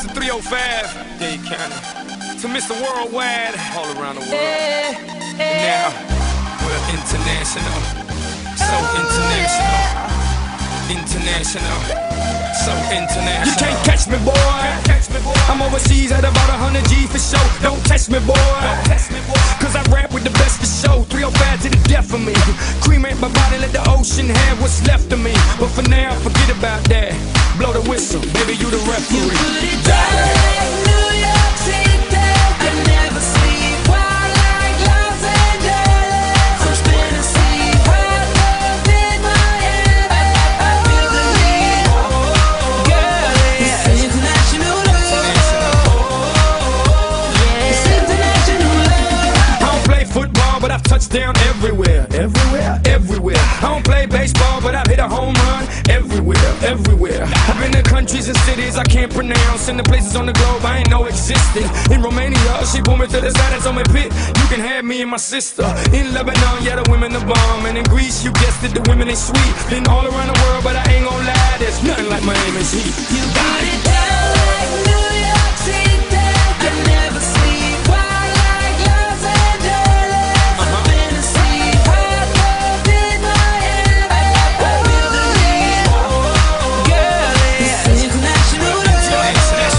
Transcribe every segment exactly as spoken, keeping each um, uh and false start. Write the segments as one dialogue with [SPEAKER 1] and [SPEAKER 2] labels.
[SPEAKER 1] Mister three oh five, Dade County. To Mister Worldwide, all around the world.
[SPEAKER 2] Hey, hey.
[SPEAKER 1] And now, we're international. So international. International. So international. You can't catch me, boy. Catch me, boy. I'm overseas at about one hundred G for show. Don't test me, boy. Don't test me, boy. Cause I rap with the best for show. three oh five to the death of me. Cremate my body, let the ocean have what's left of me. But for now, forget about that. Blow the whistle, baby, you the referee.
[SPEAKER 2] You put it down like New York City. I never sleep wild like Los Angeles. I'm spinning sea hot love in my head. I, I, I feel the heat. Girl, it's international love. It's international love.
[SPEAKER 1] I don't play football, but I've touched down everywhere. Everywhere, everywhere. I don't play baseball, but I've hit a home run everywhere, everywhere. I've been to countries and cities I can't pronounce, and the places on the globe I ain't know existed. In Romania, she pulled me to the side and told me, Pit, you can have me and my sister. In Lebanon, yeah, the women are bomb. And in Greece, you guessed it, the women ain't sweet. Been all around the world, but I ain't gon' lie, there's nothing like Miami's heat.
[SPEAKER 2] You put it down like New York City. I never sleep wild like Los Angeles. I'm spinning sea hot love in my head. I, I, I feel the heat. Girl, it's international love.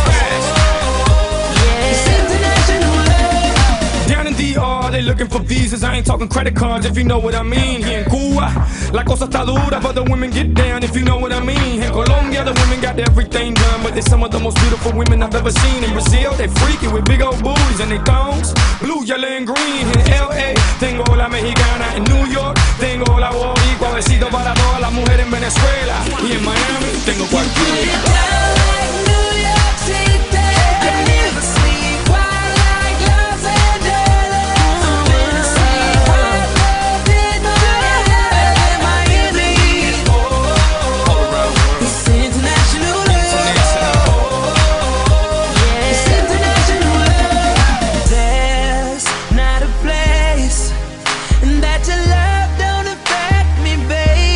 [SPEAKER 2] It's international love.
[SPEAKER 1] Down in D R, they looking for visas. I ain't talking credit cards, if you know what I mean. Here in Cuba, la cosa está dura, but the women get down, if you know what I mean. In Colombia, the women got everything done, but they're some of the most beautiful women I've ever seen. In Brazil, they freaky with big old booties and they thongs, blue, yellow, and green. In L A, tengo la mexicana. In New York, tengo la boricua. Besito para todas las mujeres en Venezuela. Y en Miami, tengo
[SPEAKER 2] Put it
[SPEAKER 1] cualquiera.
[SPEAKER 2] down like New York City. I never sleep wild like Los Angeles. I'm spinning sea hot love in my head. Am I in the heat?
[SPEAKER 1] All around the world.
[SPEAKER 2] It's international love. It's international love. There's not a place that your love don't affect me,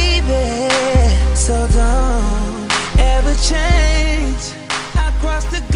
[SPEAKER 2] baby. So don't ever change. I crossed the